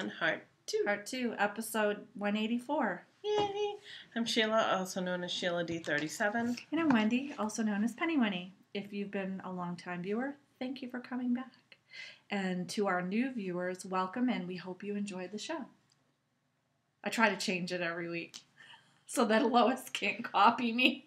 on Heart 2. Part 2, episode 184. Yay! I'm Sheila, also known as Sheila D37. And I'm Wendy, also known as Penny Winnie. If you've been a long-time viewer, thank you for coming back. And to our new viewers, welcome, and we hope you enjoyed the show. I try to change it every week so that Lois can't copy me.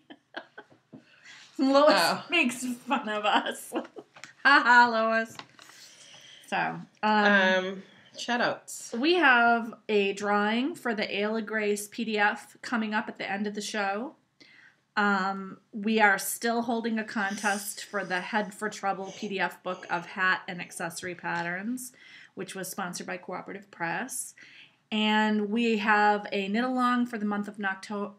Lois makes fun of us. Haha, Lois. So, shoutouts. We have a drawing for the Aila Grace PDF coming up at the end of the show. We are still holding a contest for the Head for Trouble PDF book of hat and accessory patterns, which was sponsored by Cooperative Press. And we have a knit along for the month of November.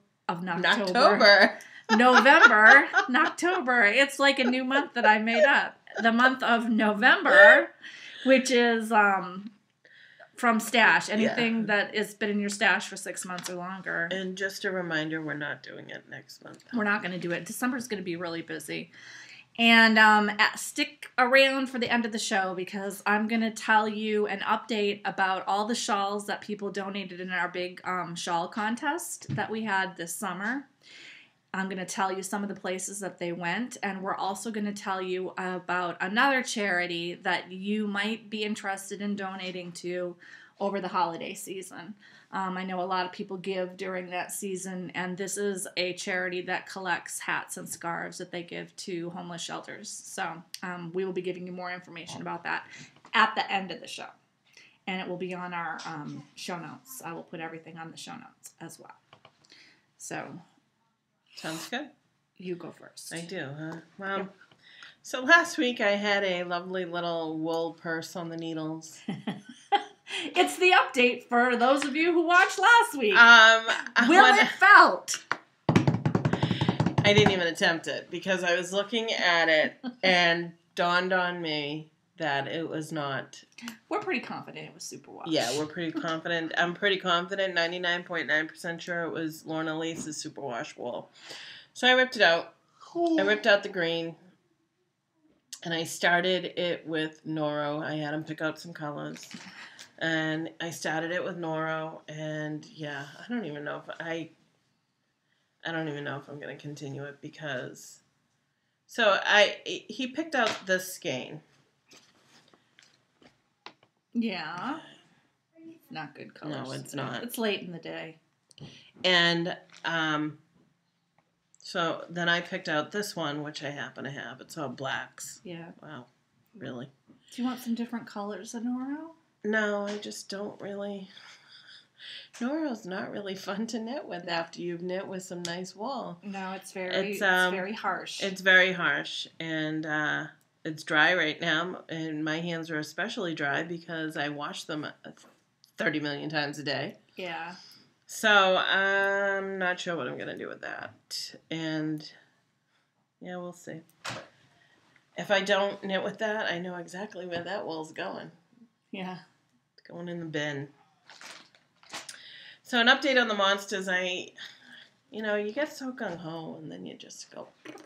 Noctober. It's like a new month that I made up. The month of November, which is from stash. Anything that has been in your stash for 6 months or longer. And just a reminder, we're not doing it next month. We're not going to do it. December's going to be really busy. And stick around for the end of the show because I'm going to tell you an update about all the shawls that people donated in our big shawl contest that we had this summer. I'm going to tell you some of the places that they went, and we're also going to tell you about another charity that you might be interested in donating to over the holiday season. I know a lot of people give during that season, and this is a charity that collects hats and scarves that they give to homeless shelters. So we will be giving you more information about that at the end of the show, and it will be on our show notes. I will put everything on the show notes as well. So... Sounds good. You go first. I do, huh? Well, So last week I had a lovely little wool purse on the needles. It's the update for those of you who watched last week. It felt? I didn't even attempt it because I was looking at it and dawned on me that it was not. We're pretty confident it was superwash. Yeah, we're pretty confident. I'm pretty confident, 99.9% sure it was Lorna Lace's superwash wool. So I ripped it out. I ripped out the green. And I started it with Noro. I had him pick out some colors. And I started it with Noro. And yeah, I don't even know if I'm going to continue it because... So he picked out this skein. Yeah. Not good colors. No, it's not. It's late in the day. And so then I picked out this one, which I happen to have. It's all blacks. Yeah. Wow. Really? Do you want some different colors of Noro? No, I just don't really... Noro's not really fun to knit with after you've knit with some nice wool. No, it's very harsh. It's very harsh, and it's dry right now, and my hands are especially dry because I wash them 30 million times a day. Yeah. So I'm not sure what I'm going to do with that, and yeah, we'll see. If I don't knit with that, I know exactly where that wool's going. Yeah. It's going in the bin. So an update on the monsters, you get so gung-ho and then you just go.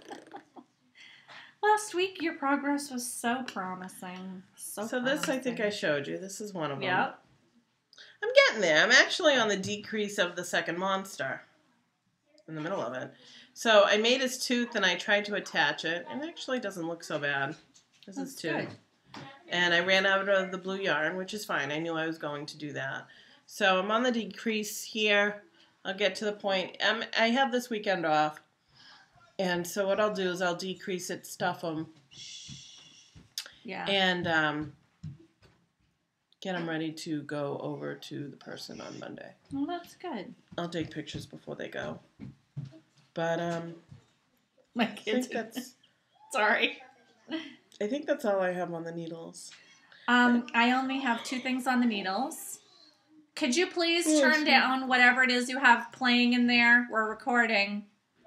Last week, your progress was so promising. So this, I think I showed you. This is one of them. Yep. I'm getting there. I'm actually on the decrease of the second monster in the middle of it. So I made his tooth and I tried to attach it. And it actually doesn't look so bad. This is tooth. Good. And I ran out of the blue yarn, which is fine. I knew I was going to do that. So I'm on the decrease here. I'll get to the point. I have this weekend off. And so what I'll do is I'll decrease it, stuff them. Yeah. And get them ready to go over to the person on Monday. Well, that's good. I'll take pictures before they go. But my kids. Sorry. I think that's all I have on the needles. I only have 2 things on the needles. Could you please turn down whatever it is you have playing in there? We're recording.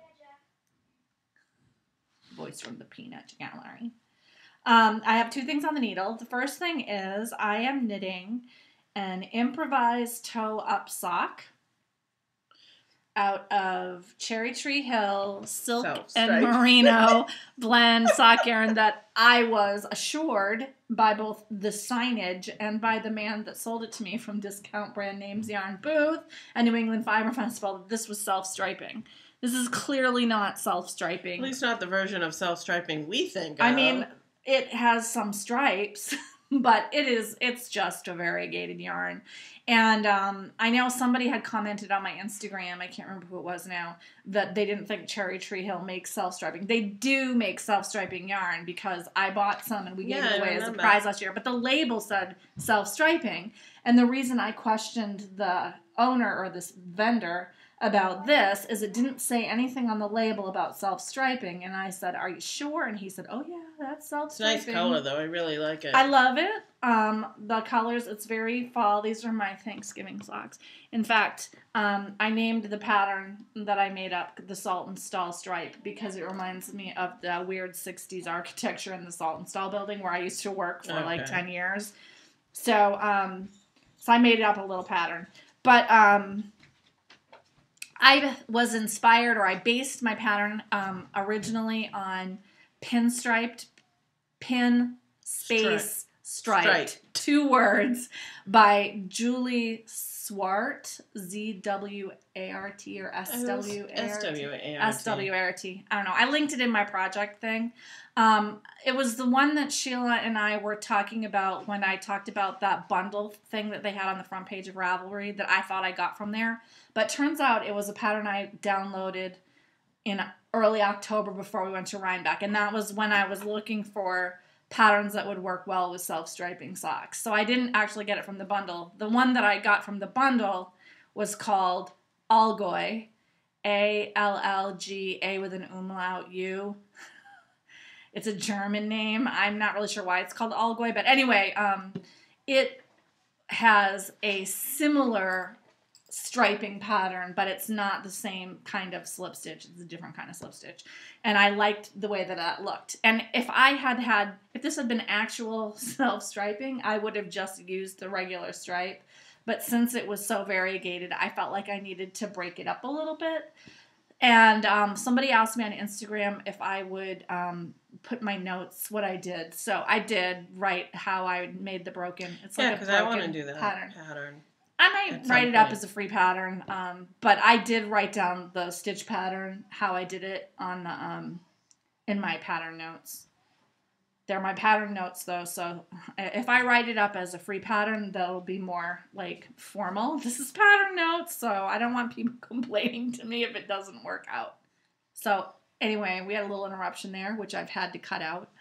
Voice from the Peanut Gallery. I have 2 things on the needle. The first thing is I am knitting an improvised toe-up sock. out of Cherry Tree Hill silk and Self-striped. merino blend sock yarn that I was assured by both the signage and by the man that sold it to me from Discount Brand Names Yarn Booth and New England Fiber Festival that this was self-striping. This is clearly not self-striping. At least not the version of self-striping we think of. I mean, it has some stripes, but it's just a variegated yarn. And I know somebody had commented on my Instagram, I can't remember who it was now, that they didn't think Cherry Tree Hill makes self-striping. They do make self-striping yarn because I bought some and we gave it away as a prize last year. But the label said self-striping. And the reason I questioned the owner or this vendor about this is it didn't say anything on the label about self-striping. And I said, are you sure? And he said, oh yeah, that's self-striping. It's a nice color though. I really like it. I love it. The colors, it's very fall. These are my Thanksgiving socks. In fact, I named the pattern that I made up the Salt and Stall stripe because it reminds me of the weird 60s architecture in the Salt and Stall building where I used to work for like 10 years. So I made up a little pattern. But I was inspired, or I based my pattern originally on pinstriped, pin space striped, 2 words, by Julie Swart, Z-W-A-R-T or S-W-A-R-T? S-W-A-R-T. S-W-A-R-T. I don't know. I linked it in my project thing. It was the one that Sheila and I were talking about when I talked about that bundle thing that they had on the front page of Ravelry that I thought I got from there. But turns out it was a pattern I downloaded in early October before we went to Rhinebeck. And that was when I was looking for patterns that would work well with self-striping socks. So I didn't actually get it from the bundle. The one that I got from the bundle was called Allgäu, A-L-L-G-A with an umlaut U. It's a German name. I'm not really sure why it's called Allgäu, but anyway, it has a similar striping pattern, but it's not the same kind of slip stitch. It's a different kind of slip stitch. And I liked the way that looked. And if this had been actual self-striping, I would have just used the regular stripe. But since it was so variegated, I felt like I needed to break it up a little bit. And somebody asked me on Instagram if I would put my notes, what I did. So I did write how I made the broken. It's like because I want to do that pattern. I might write it up as a free pattern, but I did write down the stitch pattern, how I did it on the in my pattern notes. They're my pattern notes, though, so if I write it up as a free pattern, that'll be more, like, formal. This is pattern notes, so I don't want people complaining to me if it doesn't work out. So, anyway, we had a little interruption there, which I've had to cut out.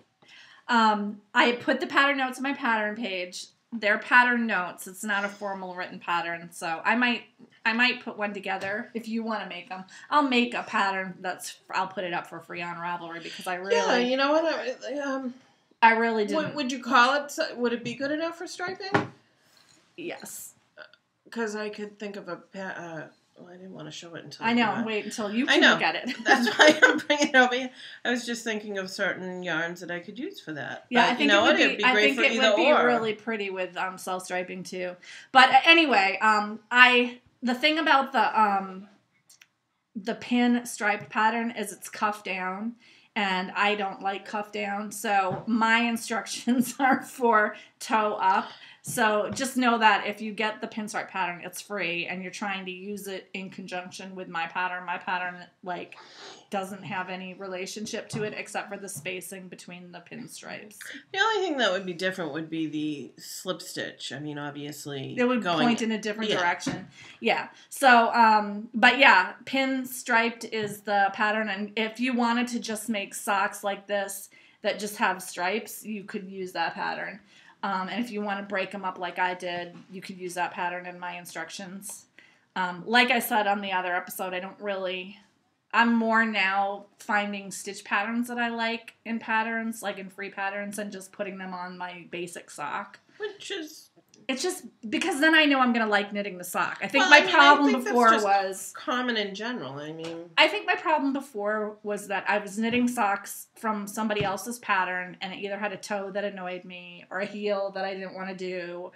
I put the pattern notes on my pattern page. They're pattern notes. It's not a formal written pattern, so I might put one together if you want to make them. I'll make a pattern I'll put it up for free on Ravelry because I really... Yeah, you know what? I really didn't... Would you call it... Would it be good enough for striping? Yes. Because I could think of a... I didn't want to show it until... I know. Wait until you can look at it. That's why I'm bringing it over here. I was just thinking of certain yarns that I could use for that. Yeah, but I think it'd be great for either or. I think it would be really pretty with self-striping too. But anyway, the thing about the pin striped pattern is it's cuff down, and I don't like cuff down, so my instructions are for toe up. So just know that if you get the pinstripe pattern, it's free, and you're trying to use it in conjunction with my pattern like doesn't have any relationship to it except for the spacing between the pinstripes. The only thing that would be different would be the slip stitch. I mean, obviously it would point in a different direction. Yeah. So, but yeah, pinstriped is the pattern, and if you wanted to just make socks like this that just have stripes, you could use that pattern. And if you want to break them up like I did, you could use that pattern in my instructions. Like I said on the other episode, I'm more now finding stitch patterns that I like in patterns, like in free patterns, and just putting them on my basic sock. It's just because then I know I'm going to like knitting the sock. I think my problem before was common in general. I think my problem before was that I was knitting socks from somebody else's pattern, and it either had a toe that annoyed me or a heel that I didn't want to do,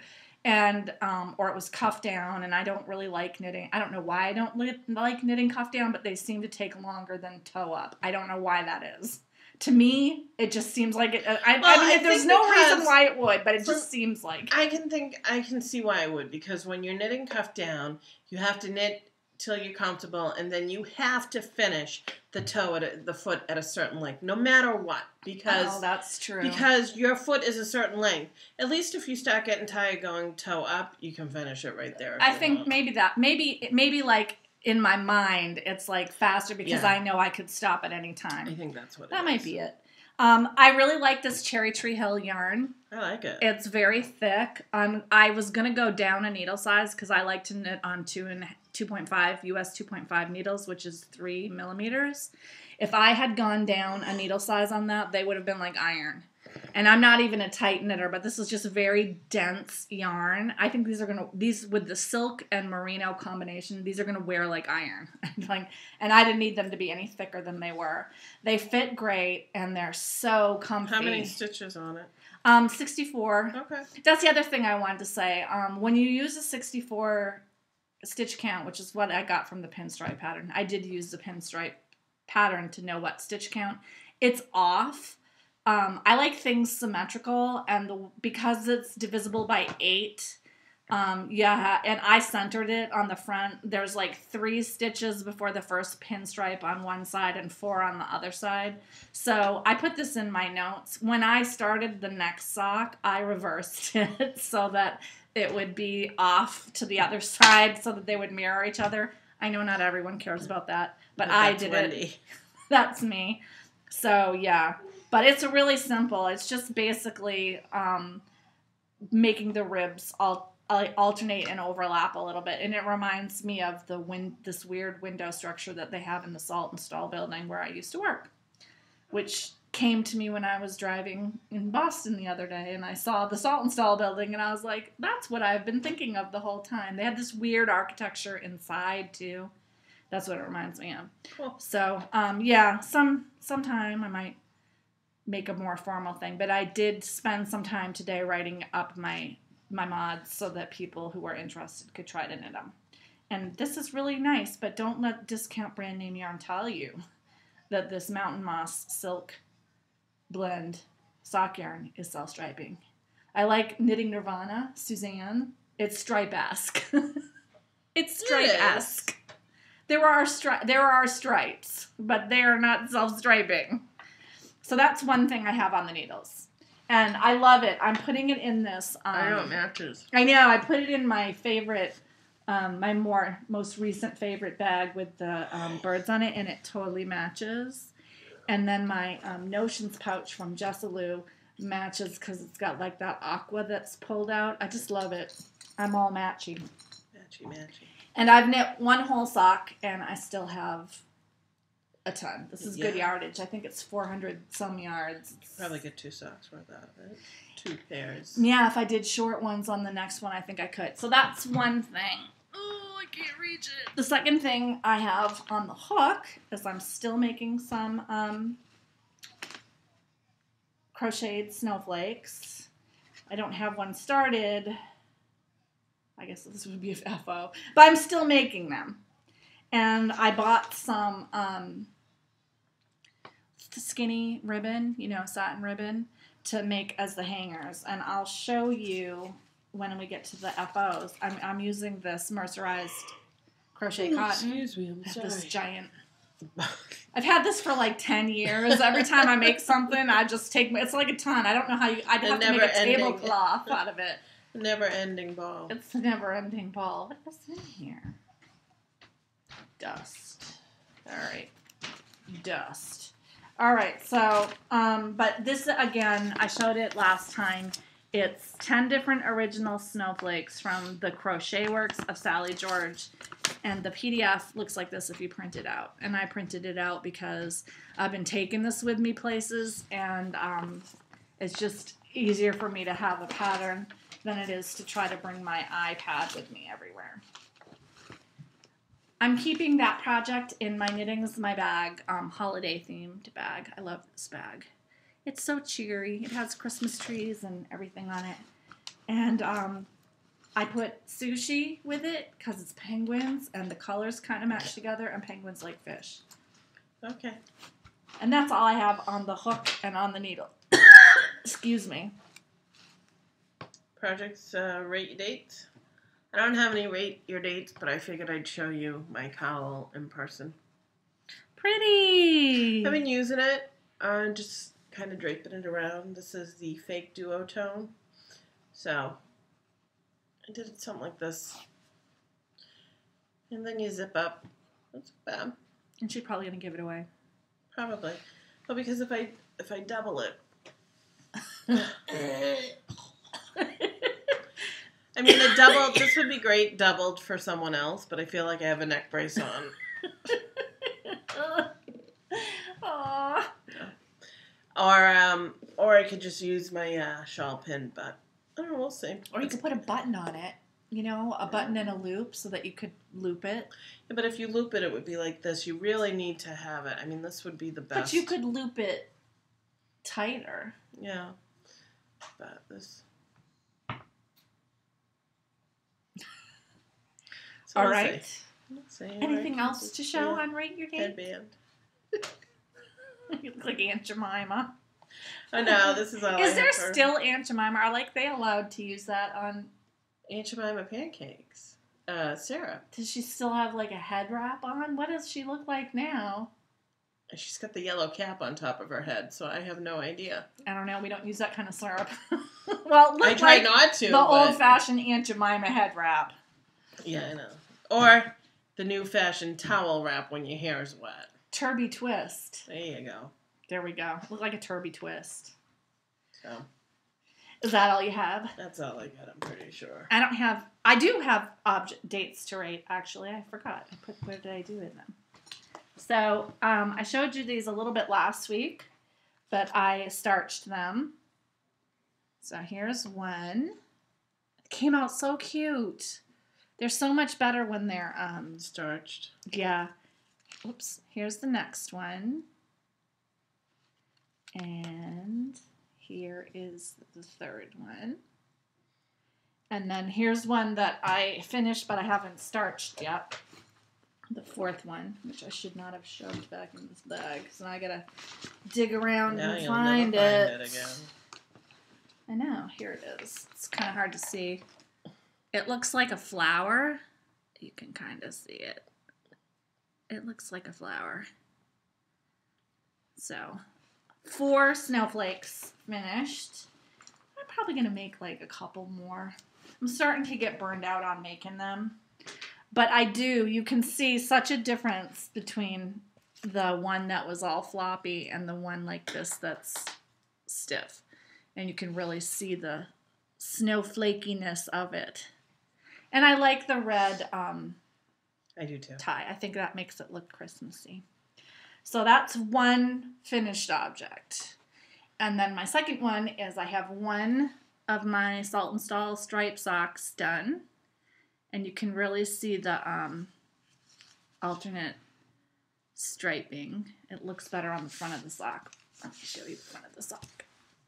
and or it was cuffed down, and I don't really like knitting. I don't know why I don't like knitting cuffed down, but they seem to take longer than toe up. I don't know why that is. To me, it just seems like it. I mean, there's no reason why it would, but it just seems like. I can see why it would, because when you're knitting cuffed down, you have to knit till you're comfortable, and then you have to finish the toe the foot at a certain length, no matter what. Because that's true. Because your foot is a certain length. At least if you start getting tired going toe up, you can finish it right there. I think maybe like in my mind, it's like faster because I know I could stop at any time. I think that's what that might be it. I really like this Cherry Tree Hill yarn. I like it. It's very thick. I was going to go down a needle size because I like to knit on 2.5 US 2.5 needles, which is 3 millimeters. If I had gone down a needle size on that, they would have been like iron. And I'm not even a tight knitter, but this is just a very dense yarn. I think these with the silk and merino combination, these are gonna wear like iron. And I didn't need them to be any thicker than they were. They fit great and they're so comfy. How many stitches on it? 64. Okay. That's the other thing I wanted to say. When you use a 64 stitch count, which is what I got from the pinstripe pattern, I did use the pinstripe pattern to know what stitch count. It's off. I like things symmetrical, and because it's divisible by 8, and I centered it on the front. There's like 3 stitches before the first pinstripe on one side and 4 on the other side. So I put this in my notes. When I started the next sock, I reversed it so that it would be off to the other side so that they would mirror each other. I know not everyone cares about that, but I did Wendy. it. That's me. So yeah. But it's really simple. It's just basically making the ribs alternate and overlap a little bit. And it reminds me of this weird window structure that they have in the Salt and Stall building where I used to work, which came to me when I was driving in Boston the other day. And I saw the Salt and Stall building, and I was like, that's what I've been thinking of the whole time. They had this weird architecture inside, too. That's what it reminds me of. Cool. So, sometime I might make a more formal thing, but I did spend some time today writing up my mods so that people who are interested could try to knit them. And this is really nice, but don't let Discount Brand Name Yarn tell you that this Mountain Moss Silk Blend sock yarn is self-striping. I like Knitting Nirvana, Suzanne. It's stripe-esque. It's stripe-esque. There are stripes, but they are not self-striping. So that's one thing I have on the needles. And I love it. I'm putting it in this. I know, it matches. I know. I put it in my favorite, my most recent favorite bag with the birds on it, and it totally matches. And then my Notions pouch from Jessalou matches because it's got like that aqua that's pulled out. I just love it. I'm all matchy. Matchy. And I've knit one whole sock, and I still have a ton. This is good yardage. I think it's 400 some yards. Probably get 2 socks worth out of it. 2 pairs. Yeah, if I did short ones on the next one, I think I could. So that's one thing. Oh, I can't reach it. The second thing I have on the hook is I'm still making some crocheted snowflakes. I don't have one started. I guess this would be a FO. But I'm still making them. And I bought some skinny ribbon, satin ribbon, to make as the hangers. And I'll show you when we get to the FOs. I'm using this mercerized crochet cotton. Excuse me, I'm sorry. This giant. I've had this for like 10 years. Every time I make something, I just take, it's like a ton. I don't know how I'd have to make a tablecloth out of it. Never-ending ball. It's a never-ending ball. What is in here? Dust. All right. Dust. All right. So, but this, again, I showed it last time. It's 10 different original snowflakes from the Crochet Works of Sally George. And the PDF looks like this if you print it out. And I printed it out because I've been taking this with me places, and it's just easier for me to have a pattern than it is to try to bring my iPad with me everywhere. I'm keeping that project in my Knittings My Bag, holiday themed bag. I love this bag. It's so cheery. It has Christmas trees and everything on it. And I put sushi with it because it's penguins and the colors kind of match together and penguins like fish. Okay. And that's all I have on the hook and on the needle. Excuse me. Projects, rate your dates. I don't have any rate your dates, but I figured I'd show you my cowl in person. Pretty. I've been using it, just kind of draping it around. This is the fake Duotone. So, I did something like this. And then you zip up. That's bad. And she's probably going to give it away. Probably. But because if I double it. I mean, the double, this would be great doubled for someone else, but I feel like I have a neck brace on. Aww. Yeah. Or I could just use my shawl pin, but I don't know, we'll see. Or you could put a button on it, you know, a button and a loop so that you could loop it. Yeah, but if you loop it, it would be like this. You really need to have it. I mean, this would be the best. But you could loop it tighter. Yeah. But this... So all right. Let's see. Anything else to show on Rate Your Date? Headband. You look like Aunt Jemima. I know, this is all Is there still Aunt Jemima? Are they allowed to use that on... Aunt Jemima pancakes. Sarah. Does she still have like a head wrap on? What does she look like now? She's got the yellow cap on top of her head, so I have no idea. I don't know. We don't use that kind of syrup. Well, I try not to. The old-fashioned Aunt Jemima head wrap. Yeah, I know. Or the new-fashioned towel wrap when your hair is wet. Turby twist. There you go. There we go. Look like a Turby twist. So. Is that all you have? That's all I got, I'm pretty sure. I do have dates to rate, actually. I forgot. Where did I do it then? So, I showed you these a little bit last week, but I starched them. So here's one. It came out so cute. They're so much better when they're starched. Yeah. Oops. Here's the next one. And here is the third one. And then here's one that I finished, but I haven't starched yet. The fourth one, which I should not have shoved back in this bag. So now I gotta dig around and find it again. I know. Here it is. It's kind of hard to see. It looks like a flower. You can kind of see it. It looks like a flower. So, 4 snowflakes finished. I'm probably going to make like a couple more. I'm starting to get burned out on making them. But you can see such a difference between the one that was all floppy and the one like this that's stiff. And you can really see the snowflakiness of it. And I like the red I do too. tie. I think that makes it look Christmassy. So that's one finished object. And then my second one is I have one of my Salt and Stall stripe socks done. And you can really see the alternate striping. It looks better on the front of the sock. Let me show you the front of the sock.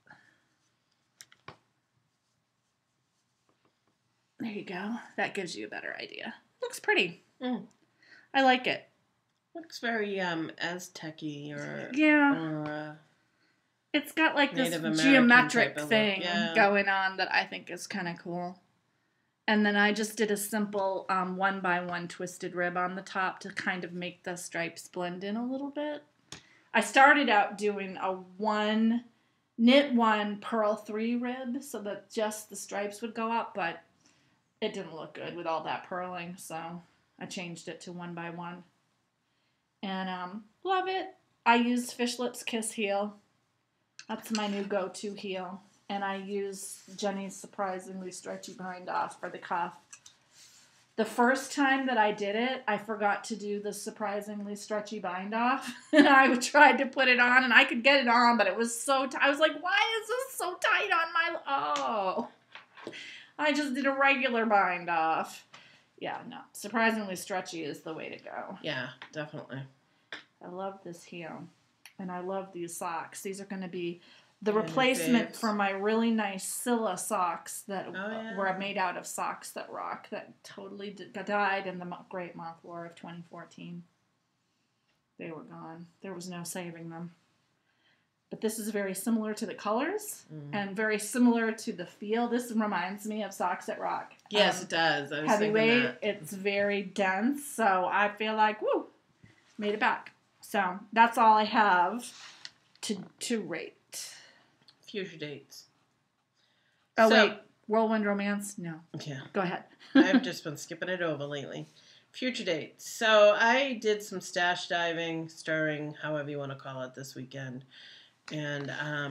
There you go. That gives you a better idea. Looks pretty. I like it. Looks very Aztec-y or... Yeah. Or, it's got like this Native American geometric thing going on that I think is kind of cool. And then I just did a simple 1x1 twisted rib on the top to kind of make the stripes blend in a little bit. I started out doing a knit 1, purl 3 rib so that just the stripes would go up, but it didn't look good with all that purling, so I changed it to 1x1. And love it. I used Fish Lips Kiss heel. That's my new go-to heel. And I use Jenny's surprisingly stretchy bind off for the cuff. The first time that I did it, I forgot to do the surprisingly stretchy bind off. And I tried to put it on, and I could get it on, but it was so tight. I was like, why is this so tight on my... Oh. I just did a regular bind off. Yeah, no. Surprisingly stretchy is the way to go. Yeah, definitely. I love this heel. And I love these socks. These are going to be The Yeah, replacement faves. for my really nice Sheila socks that yeah. were made out of socks that rock that totally died in the Great Moth War of 2014. They were gone. There was no saving them. But this is very similar to the colors and very similar to the feel. This reminds me of Socks that Rock. Yes, it does. I was Heavyweight. that. It's very dense, so I feel like, woo, made it back. So that's all I have to rate. Future dates. Oh, wait. Whirlwind Romance? No. Yeah. Go ahead. I've just been skipping it over lately. Future dates. So I did some stash diving, stirring, however you want to call it, this weekend. And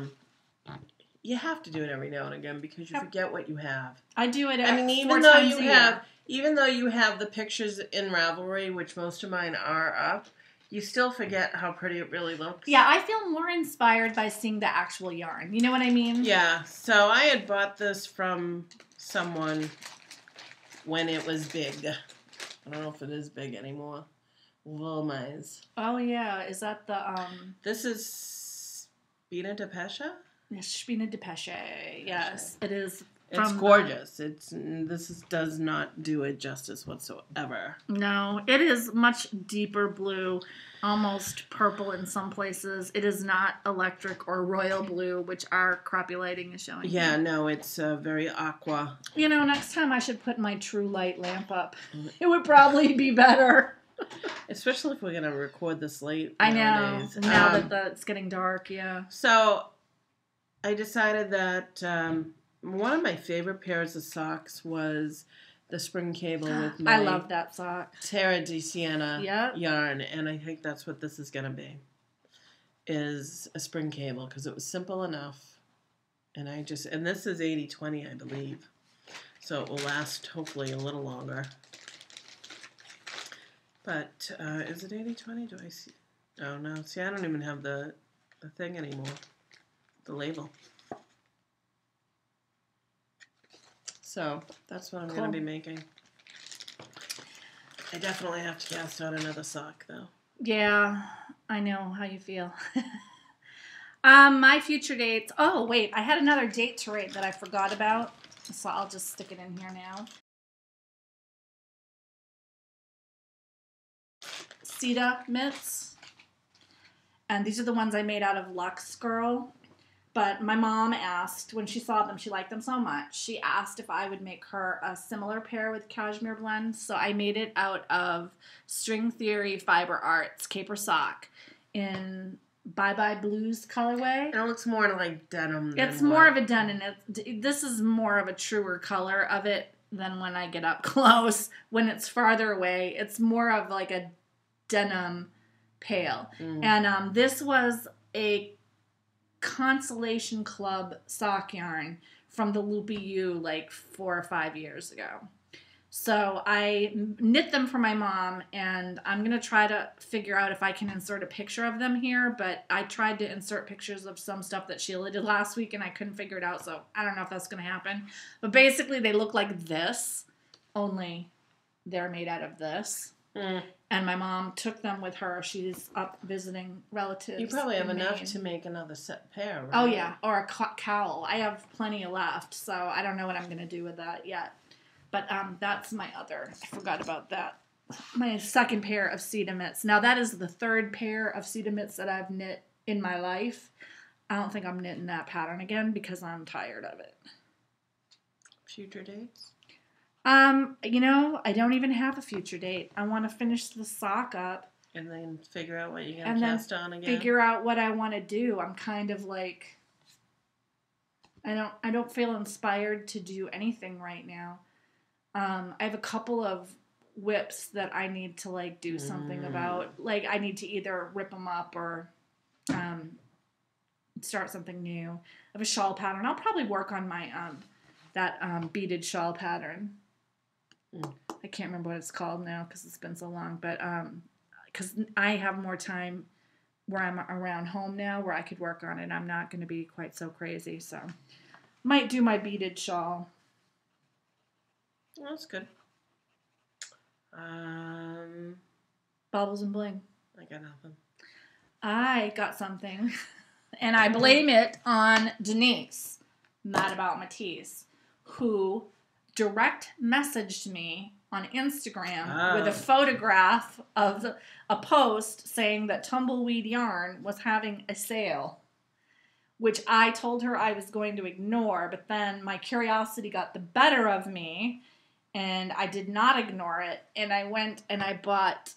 you have to do it every now and again because you forget what you have. I do it. Even though you have the pictures in Ravelry, which most of mine are up, you still forget how pretty it really looks. Yeah, I feel more inspired by seeing the actual yarn. You know what I mean? Yeah. So I had bought this from someone when it was big. I don't know if it is big anymore. Wilmais. Oh yeah, is that the This is Spina de Pesce? Spina de Pesce? Yes, it is. It's gorgeous. Does not do it justice whatsoever. No, it is much deeper blue, almost purple in some places. It is not electric or royal blue, which our crappy lighting is showing. Yeah, no, it's very aqua. You know, next time I should put my true light lamp up. It would probably be better. Especially if we're gonna record this late. I nowadays. know. Now that it's getting dark, yeah. So I decided that one of my favorite pairs of socks was the spring cable with my I love that sock. Terra di Siena yarn, and I think that's what this is gonna be. Is a spring cable because it was simple enough, and this is 80/20, I believe, so it will last hopefully a little longer. But is it 80/20? Do I see? Oh no, see, I don't even have the thing anymore, the label. So that's what I'm going to be making. I definitely have to cast out another sock, though. Yeah, I know how you feel. My future dates. Oh, wait, I had another date to rate that I forgot about, so I'll just stick it in here now. Seeta mitts. And these are the ones I made out of Luxe Girl. But my mom asked, when she saw them, she liked them so much, she asked if I would make her a similar pair with Cashmere Blend. So I made it out of String Theory Fiber Arts Caper Sock in Bye Bye Blues colorway. And it looks more like denim. It's more of a denim. This is more of a truer color of it than when I get up close. When it's farther away, it's more of like a denim pale. And this was a Consolation Club sock yarn from the Loopy U like 4 or 5 years ago. So I knit them for my mom, and I'm going to try to figure out if I can insert a picture of them here, but I tried to insert pictures of some stuff that Sheila did last week, and I couldn't figure it out, so I don't know if that's going to happen. But basically, they look like this, only they're made out of this. And my mom took them with her. She's up visiting relatives. You probably have enough Maine to make another set pair, right? Oh, yeah, or a cowl. I have plenty left, so I don't know what I'm going to do with that yet. But that's my other. I forgot about that. My second pair of Seeta mitts. Now, that is the third pair of Seeta mitts that I've knit in my life. I don't think I'm knitting that pattern again because I'm tired of it. Future dates? You know, I don't even have a future date. I want to finish the sock up. And then figure out what you're going to cast on again. Figure out what I want to do. I'm kind of like, I don't feel inspired to do anything right now. I have a couple of whips that I need to like do something about. Like I need to either rip them up or start something new. I have a shawl pattern. I'll probably work on my that beaded shawl pattern. I can't remember what it's called now because it's been so long, but because I have more time where I'm around home now where I could work on it. I'm not going to be quite so crazy, so might do my beaded shawl. Well, that's good. Baubles and Bling. I got nothing. I got something. And I blame it on Denise, Mad About Matisse, who direct messaged me on Instagram with a photograph of a post saying that Tumbleweed Yarn was having a sale, which I told her I was going to ignore, but then my curiosity got the better of me, and I did not ignore it, and I went and I bought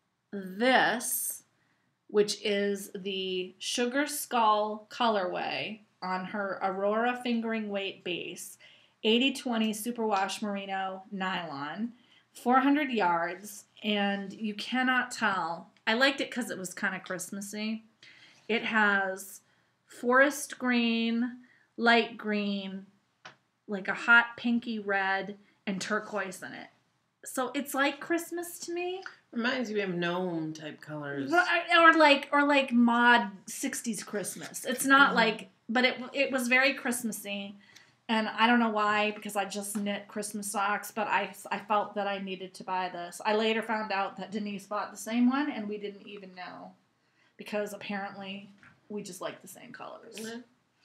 this, which is the Sugar Skull colorway on her Aurora fingering weight base, 80/20 superwash merino nylon, 400 yards, and you cannot tell. I liked it because it was kind of Christmassy. It has forest green, light green, like a hot pinky red, and turquoise in it. So it's like Christmas to me. Reminds me of gnome type colors. Or like mod 60s Christmas. It's not like, but it was very Christmassy. And I don't know why, because I just knit Christmas socks, but I felt that I needed to buy this. I later found out that Denise bought the same one, and we didn't even know, because apparently we just like the same colors. Mm-hmm.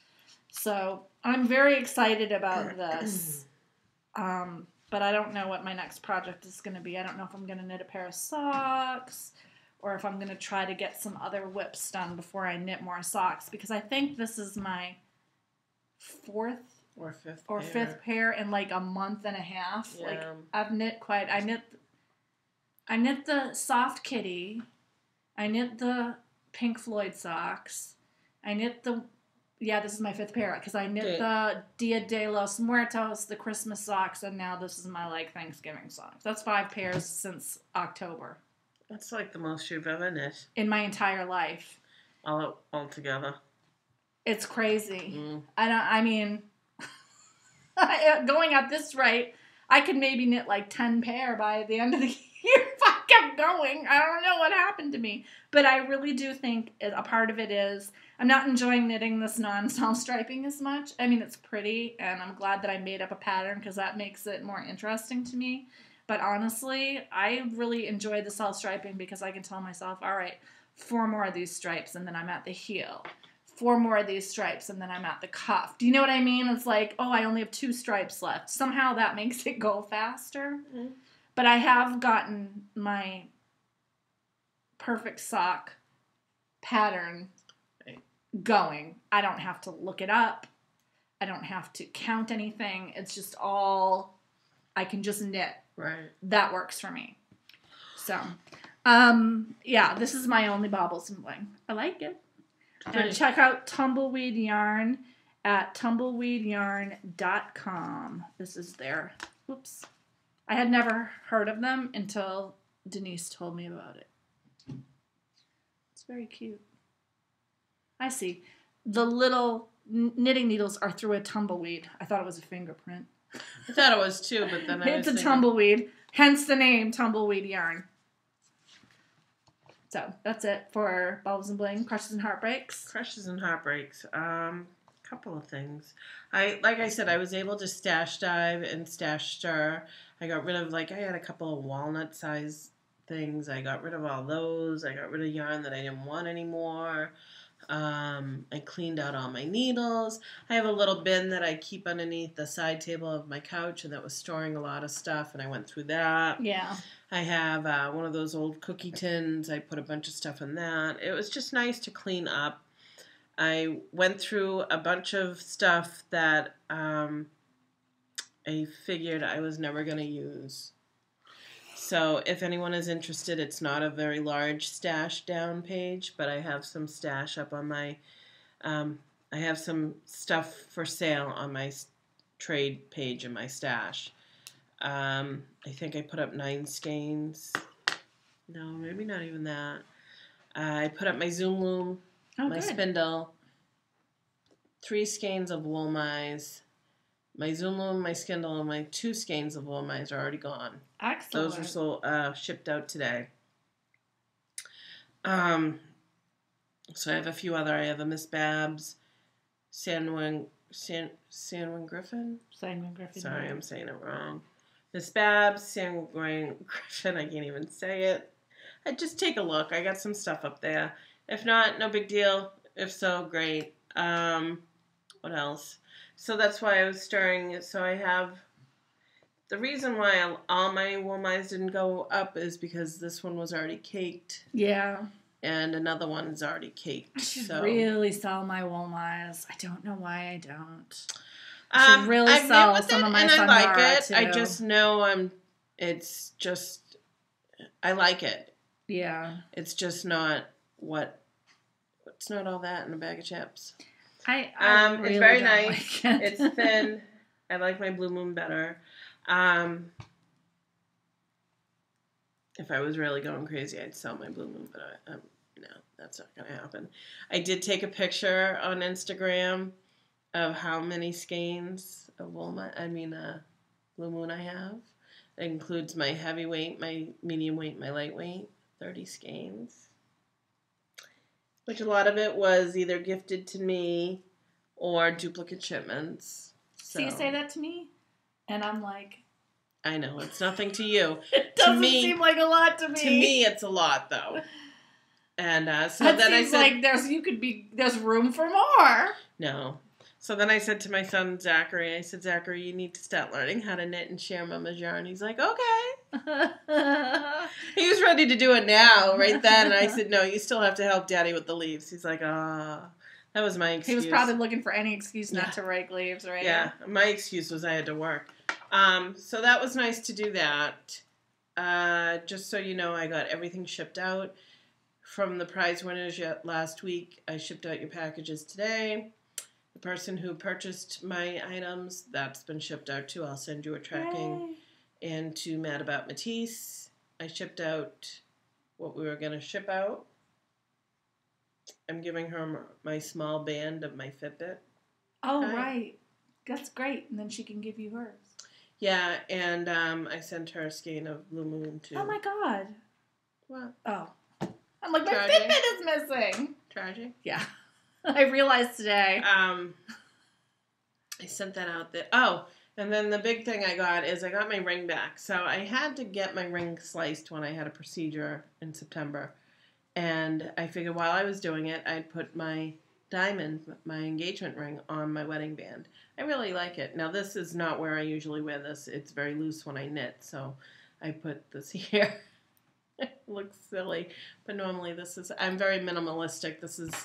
So I'm very excited about this. But I don't know what my next project is going to be. I don't know if I'm going to knit a pair of socks or if I'm going to try to get some other whips done before I knit more socks, because I think this is my fourth or fifth pair in like a month and a half. Yeah. Like I've knit I knit the Soft Kitty. I knit the Pink Floyd socks. I knit this is my fifth pair, because I knit the Dia de los Muertos, the Christmas socks, and now this is my like Thanksgiving socks. That's 5 pairs since October. That's like the most you've ever knit in my entire life. All together. It's crazy. I mean, going at this rate, I could maybe knit like 10 pair by the end of the year if I kept going. I don't know what happened to me, but I really do think a part of it is I'm not enjoying knitting this non-self-striping as much. I mean, it's pretty, and I'm glad that I made up a pattern because that makes it more interesting to me. But honestly, I really enjoy the self-striping because I can tell myself, all right, 4 more of these stripes, and then I'm at the heel. 4 more of these stripes, and then I'm at the cuff. Do you know what I mean? It's like, oh, I only have 2 stripes left. Somehow that makes it go faster. Mm-hmm. But I have gotten my perfect sock pattern going. I don't have to look it up. I don't have to count anything. It's just all, I can just knit. Right. That works for me. So, this is my only Baubles and Bling. I like it. And check out Tumbleweed Yarn at tumbleweedyarn.com. This is their, I had never heard of them until Denise told me about it. It's very cute. I see. The little knitting needles are through a tumbleweed. I thought it was a fingerprint. I thought it was too, but then it's a tumbleweed. Hence the name Tumbleweed Yarn. So that's it for Baubles and Bling. Crushes and Heartbreaks. Crushes and Heartbreaks. Couple of things. Like I said, I was able to stash dive and stash stir. I got rid of I had a couple of walnut size things. I got rid of all those. I got rid of yarn that I didn't want anymore. I cleaned out all my needles. I have a little bin that I keep underneath the side table of my couch, and that was storing a lot of stuff, and I went through that. Yeah. I have one of those old cookie tins. I put a bunch of stuff in that. It was just nice to clean up. I went through a bunch of stuff that I figured I was never going to use. So if anyone is interested, it's not a very large stash down page, but I have some stash up on my, I have some stuff for sale on my trade page in my stash. I think I put up 9 skeins. No, maybe not even that. I put up my Zoom loom, my spindle, 3 skeins of wool mice. My Zoom loom, my spindle, and my 2 skeins of wool mice are already gone. Excellent. Those are shipped out today. So I have a few other. I have a Miss Babs, Sanwin Griffin. Sanwin Griffin. Sorry, I'm saying it wrong. Miss Babs, Sanwin Griffin. I can't even say it. Just take a look. I got some stuff up there. If not, no big deal. If so, great. What else? So that's why I was stirring it. So I have, the reason why all my wool mice didn't go up is because this one was already caked. Yeah. And another one is already caked. I should really sell my wool mice. I don't know why I don't. I should I've really sell some of my and I like it. too. I just know it's just, I like it. Yeah. It's just not it's not all that in a bag of chips. I really it's very don't nice. Like it. It's thin. I like my Blue Moon better. If I was really going crazy, I'd sell my Blue Moon, but no, that's not going to happen. I did take a picture on Instagram of how many skeins of Blue Moon I have. It includes my heavyweight, my medium weight, my lightweight, 30 skeins. Which a lot of it was either gifted to me or duplicate shipments. So you say that to me, and I'm like, I know, it's nothing to you. It doesn't seem like a lot to me. To me, it's a lot, though. And so that then seems I said, like there's room for more. No. So then I said to my son, Zachary, Zachary, you need to start learning how to knit and share Mama's yarn. He's like, okay. He was ready to do it now, right then. And I said, no, you still have to help Daddy with the leaves. He's like, that was my excuse. He was probably looking for any excuse not to rake leaves, right? Yeah, my excuse was I had to work. So that was nice to do that. Just so you know, I got everything shipped out from the prize winners last week. I shipped out your packages today. The person who purchased my items, that's been shipped out too. I'll send you a tracking. Yay. And to Mad About Matisse, I shipped out what we were going to ship out. I'm giving her my small band of my Fitbit. Oh, right. That's great. And then she can give you hers. Yeah, and I sent her a skein of Blue Moon too. Oh my God. What? Oh. I'm like, my Fitbit is missing. Tragic? Yeah. I realized today. I sent that out there. Oh, and then the big thing I got is I got my ring back. So I had to get my ring sliced when I had a procedure in September. And I figured while I was doing it, I'd put my diamond, my engagement ring, on my wedding band. I really like it. Now, this is not where I usually wear this. It's very loose when I knit, so I put this here. It looks silly, but normally I'm very minimalistic. This is...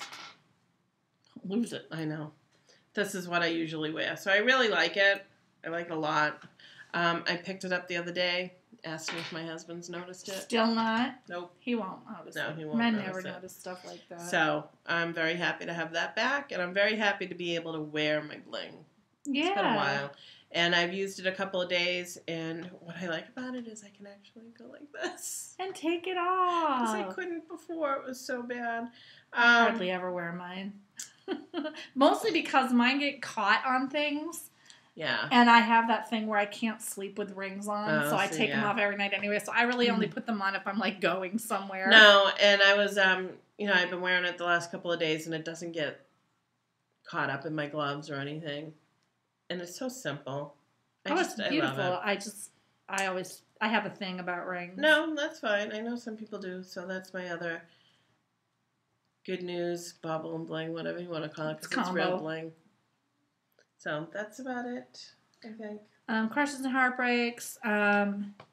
Lose it. I know. This is what I usually wear. So I really like it. I like it a lot. I picked it up the other day. Asked me if my husband's noticed it. Still not? Nope. He won't notice it. No, he won't Men notice never it. notice stuff like that. So I'm very happy to have that back, and I'm very happy to be able to wear my bling. Yeah. It's been a while. And I've used it a couple of days, and what I like about it is I can actually go like this. And take it off. Because I couldn't before. It was so bad. I hardly ever wear mine. Mostly because mine get caught on things. Yeah. And I have that thing where I can't sleep with rings on, so I take them off every night anyway. So I really only put them on if I'm like going somewhere. No, and I was, I've been wearing it the last couple of days, and it doesn't get caught up in my gloves or anything. And it's so simple. It's beautiful. I love it. I have a thing about rings. No, that's fine. I know some people do, so that's my other good news, Bauble and Bling, whatever you want to call it, because it's real bling. So that's about it, I think. Crushes and heartbreaks. I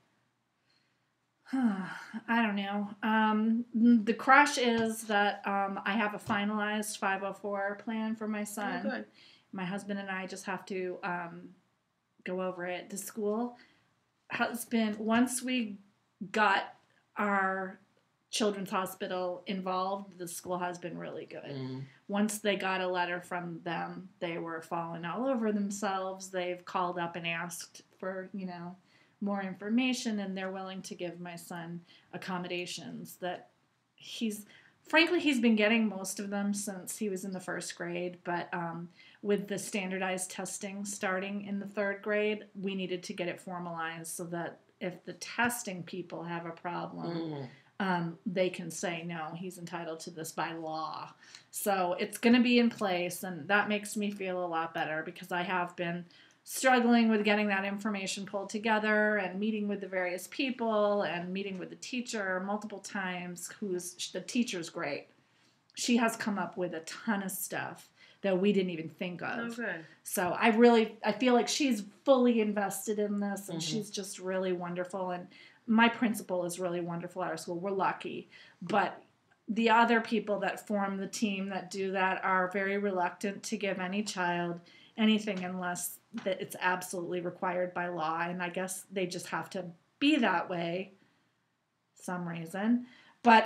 don't know. The crush is that I have a finalized 504 plan for my son. Oh, good. My husband and I just have to go over it. The school has been, once we got our children's hospital involved, the school has been really good. Once they got a letter from them, they were falling all over themselves. They've called up and asked for, more information, and they're willing to give my son accommodations that he's been getting most of them since he was in the first grade, but with the standardized testing starting in the third grade, we needed to get it formalized so that if the testing people have a problem, they can say, no, he's entitled to this by law. So it's going to be in place, and that makes me feel a lot better because I have been struggling with getting that information pulled together and meeting with the various people and meeting with the teacher multiple times, the teacher's great. she has come up with a ton of stuff that we didn't even think of. Oh, good. So I feel like she's fully invested in this, and she's just really wonderful. And my principal is really wonderful at our school. We're lucky. But the other people that form the team that do that are very reluctant to give any child anything unless that it's absolutely required by law. And I guess they just have to be that way some reason. But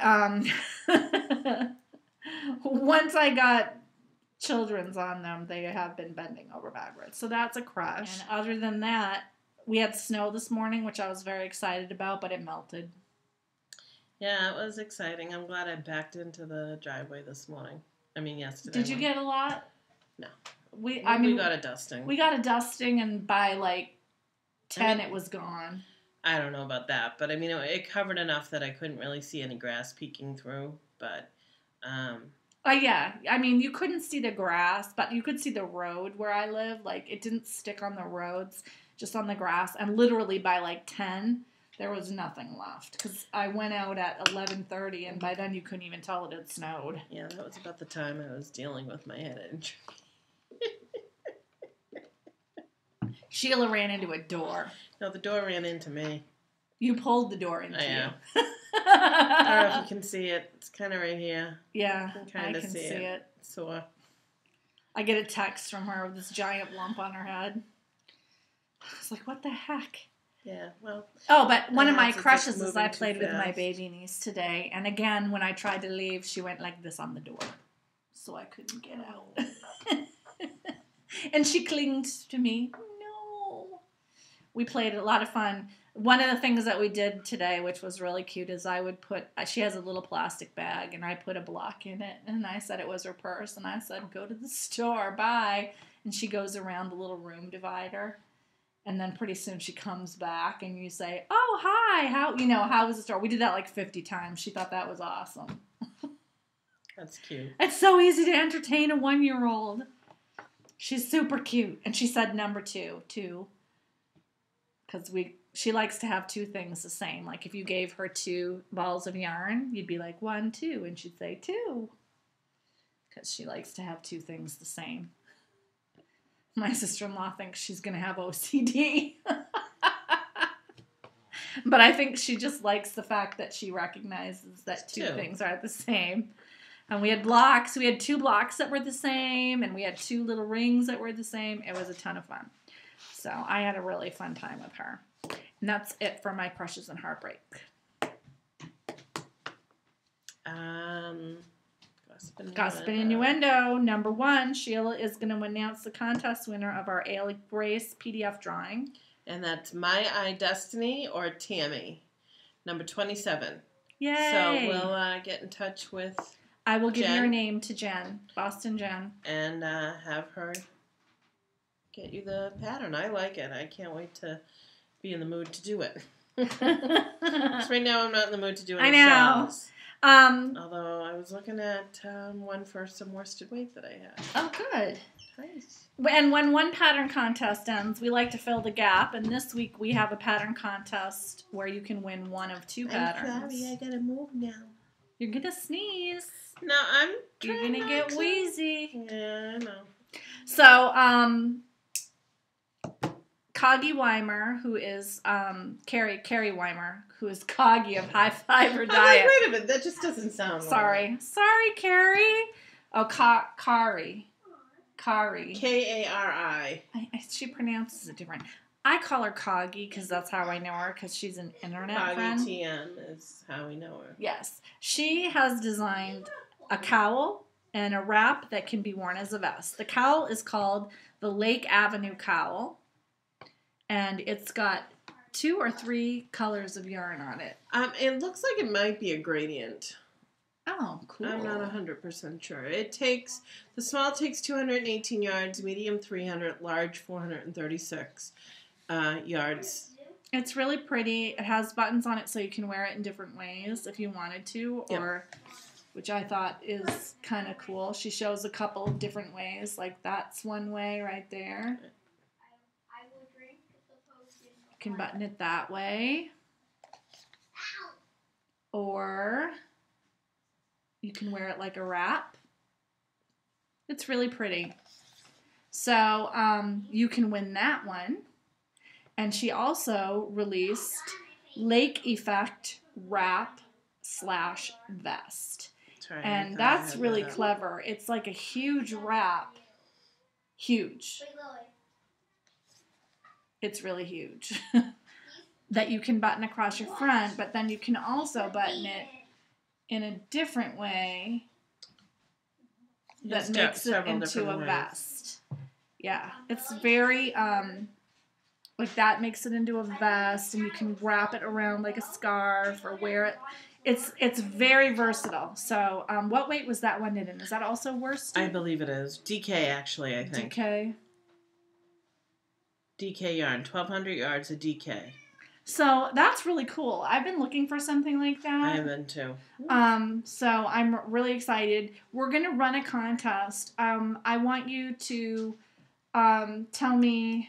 once I got children's on them, they have been bending over backwards. So that's a crush. And other than that, we had snow this morning, which I was very excited about, but it melted. Yeah, it was exciting. I'm glad I backed into the driveway this morning. I mean, yesterday. Did you get a lot? No. We got a dusting. We got a dusting, and by like 10, it was gone. I don't know about that, but I mean, it covered enough that I couldn't really see any grass peeking through, but... yeah, I mean, you couldn't see the grass, but you could see the road where I live. Like, it didn't stick on the roads, just on the grass. And literally by like 10, there was nothing left. Because I went out at 11:30, and by then you couldn't even tell it had snowed. Yeah, that was about the time I was dealing with my head injury. Sheila ran into a door. No, the door ran into me. You pulled the door into you. I don't know if you can see it. It's kind of right here. Yeah, I can see it. It's sore. I get a text from her with this giant lump on her head. I was like, what the heck? Yeah, well. Oh, but one of my crushes is I played with my baby niece today. And again, when I tried to leave, she went like this on the door. So I couldn't get out. And she clinged to me. No. We played a lot of fun. One of the things that we did today, which was really cute, is she has a little plastic bag, and I put a block in it, and I said it was her purse, and I said, go to the store, bye. And she goes around the little room divider, and then pretty soon she comes back, and you say, oh, hi, how was the store? We did that like 50 times. She thought that was awesome. That's cute. It's so easy to entertain a 1-year-old. She's super cute. And she said number 2, too, because she likes to have 2 things the same. Like if you gave her 2 balls of yarn, you'd be like 1, 2, and she'd say 2. Because she likes to have 2 things the same. My sister-in-law thinks she's going to have OCD. But I think she just likes the fact that she recognizes that 2 things are the same. And we had blocks. We had 2 blocks that were the same, and we had 2 little rings that were the same. It was a ton of fun. So I had a really fun time with her. And that's it for my crushes and heartbreak. Gossip and innuendo. Number 1, Sheila is going to announce the contest winner of our Aila Grace PDF drawing. And that's My Eye Destiny or Tammy, number 27. Yay! So we'll get in touch with I will give your name to Jen, Boston Jen. And have her get you the pattern. I like it. I can't wait to be in the mood to do it. Because right now I'm not in the mood to do any shawls. Although I was looking at one for some worsted weight that I had. Oh, good. Nice. And when one pattern contest ends, we like to fill the gap. And this week we have a pattern contest where you can win one of 2 patterns. I'm sorry, I gotta move now. You're gonna sneeze. No, You're gonna get wheezy. Yeah, I know. So, KaRi Wymer, who is KaRi Wymer, who is Coggy of High Fiber Diet. Like, wait a minute, that just doesn't sound right. Sorry, Carrie. Oh, KaRi. K-A-R-I. She pronounces it different. I call her Coggy because that's how I know her, because she's an internet friend. Coggy TM is how we know her. Yes. She has designed a cowl and a wrap that can be worn as a vest. The cowl is called the Lake Avenue Cowl, and it's got 2 or 3 colors of yarn on it. It looks like it might be a gradient. Oh, cool. I'm not 100% sure. The small takes 218 yards, medium 300, large 436 yards. It's really pretty. It has buttons on it so you can wear it in different ways if you wanted to, which I thought is kind of cool. She shows a couple of different ways, like that's one way right there. You can button it that way. Or You can wear it like a wrap. It's really pretty. So you can win that one. And she also released Lake Effect Wrap / Vest. Right, and that's really clever. It's like a huge wrap. Huge. It's really huge. That you can button across your front, but then you can also button it in a different way that makes it into a vest. Yeah, it's very, like that makes it into a vest, and you can wrap it around like a scarf or wear it. It's very versatile. So, what weight was that one knit in? Is that also worsted? I believe it is. DK, actually, I think. DK yarn. 1,200 yards of DK. So, that's really cool. I've been looking for something like that. I have been too. So, I'm really excited. We're going to run a contest. I want you to tell me...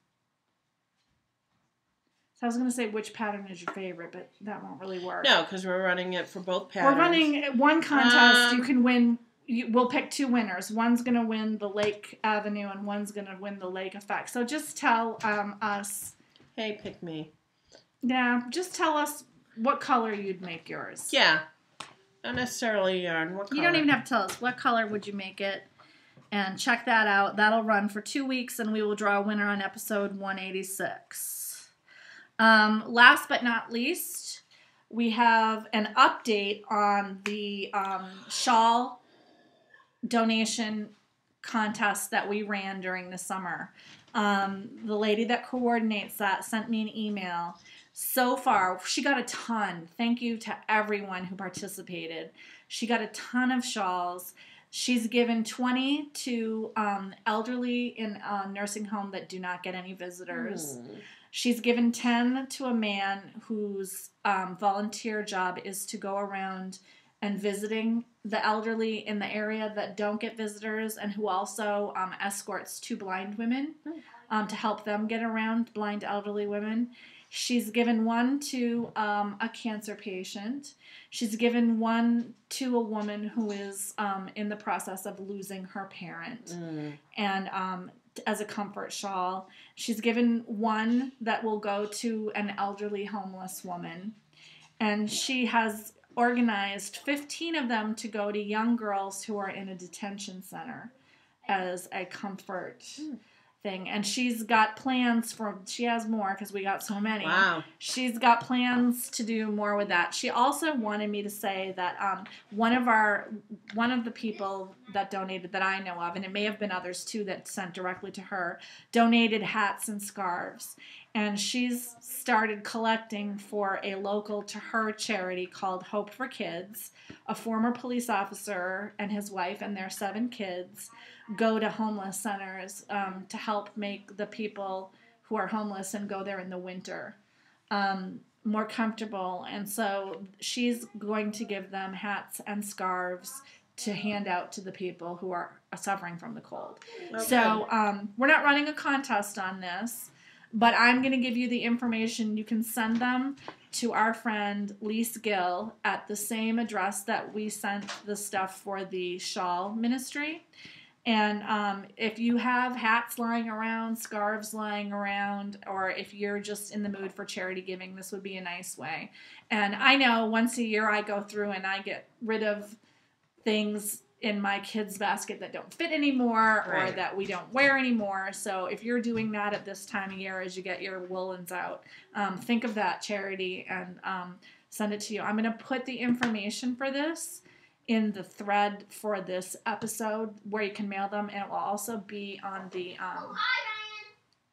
I was going to say which pattern is your favorite, but that won't really work. No, because we're running it for both patterns. We're running one contest. You can win. We'll pick two winners. One's going to win the Lake Avenue, and one's going to win the Lake Effect. So just tell us. Hey, pick me. Yeah, just tell us what color you'd make yours. Yeah. Not necessarily yarn. What color? You don't even have to tell us. What color would you make it? And check that out. That'll run for 2 weeks, and we will draw a winner on episode 186. Last but not least, we have an update on the shawl donation contest that we ran during the summer. The lady that coordinates that sent me an email. So far, she got a ton. Thank you to everyone who participated. She got a ton of shawls. She's given 20 to elderly in a nursing home that do not get any visitors. She's given 10 to a man whose volunteer job is to go around and visiting the elderly in the area that don't get visitors, and who also escorts 2 blind women to help them get around blind elderly women. She's given 1 to a cancer patient. She's given 1 to a woman who is in the process of losing her parent. And as a comfort shawl. She's given 1 that will go to an elderly homeless woman. And she has organized 15 of them to go to young girls who are in a detention center as a comfort thing. And she's got plans for, she has more because we got so many. Wow. She's got plans to do more with that. She also wanted me to say that one of the people that donated that I know of, and it may have been others too that sent directly to her, donated hats and scarves. And she's started collecting for a local to her charity called Hope for Kids. A former police officer and his wife and their 7 kids go to homeless centers to help make the people who are homeless and go there in the winter more comfortable. And so she's going to give them hats and scarves to hand out to the people who are suffering from the cold. Okay. So we're not running a contest on this, but I'm going to give you the information. You can send them to our friend Lise Gill at the same address that we sent the stuff for the shawl ministry. And if you have hats lying around, scarves lying around, or if you're just in the mood for charity giving, this would be a nice way. And I know once a year I go through and I get rid of things in my kids' basket that don't fit anymore or that we don't wear anymore. So if you're doing that at this time of year as you get your woolens out, think of that charity and send it to you. I'm going to put the information for this in the thread for this episode where you can mail them, and it will also be on the hi, Ryan.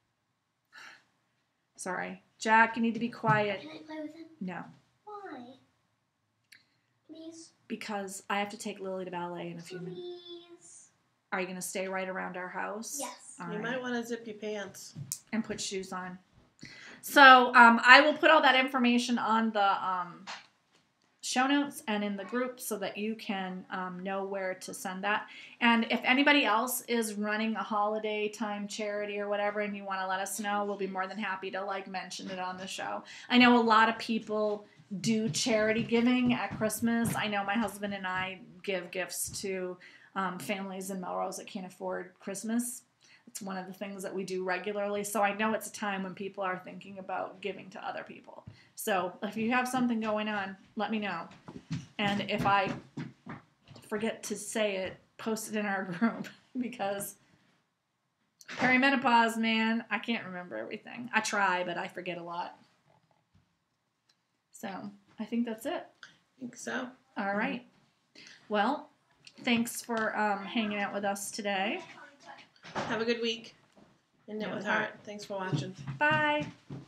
Sorry, Jack, you need to be quiet. Can I play with him? No. Why? Please. Because I have to take Lily to ballet in a few minutes. Please. Are you going to stay right around our house? Yes. You might want to zip your pants. And put shoes on. So I will put all that information on the show notes and in the group so that you can know where to send that. And if anybody else is running a holiday time charity or whatever and you want to let us know, we'll be more than happy to mention it on the show. I know a lot of people do charity giving at Christmas. I know my husband and I give gifts to families in Melrose that can't afford Christmas. It's one of the things that we do regularly. So I know it's a time when people are thinking about giving to other people. So if you have something going on, let me know. And if I forget to say it, post it in our group, because perimenopause, man, I can't remember everything. I try, but I forget a lot. So I think that's it. I think so. All right. Well, thanks for hanging out with us today. Have a good week. And Knit with Heart. Thanks for watching. Bye.